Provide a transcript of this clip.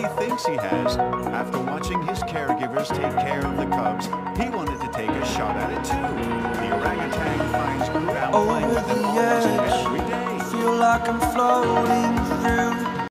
he thinks he has. After watching his caregivers take care of the cubs, he wanted to take a shot at it too. The orangutan finds Groot out playing with him almost every day. Feel like I'm floating through